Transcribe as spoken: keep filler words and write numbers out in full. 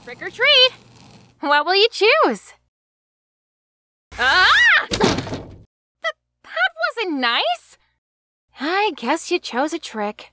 Trick or treat! What will you choose? Ah! Th- that wasn't nice! I guess you chose a trick.